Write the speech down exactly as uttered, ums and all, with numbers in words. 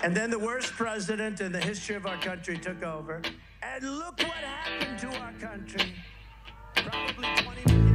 And then the worst president in the history of our country took over. And look what happened to our country. Probably twenty